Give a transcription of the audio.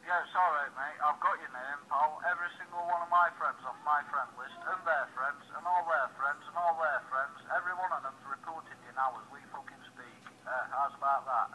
Yeah, it's alright, mate. I've got your name, pal. Every single one of my friends off my friend list, and their friends, and all their friends, and all their friends, every one of them's reporting you now as we fucking speak. How's about that?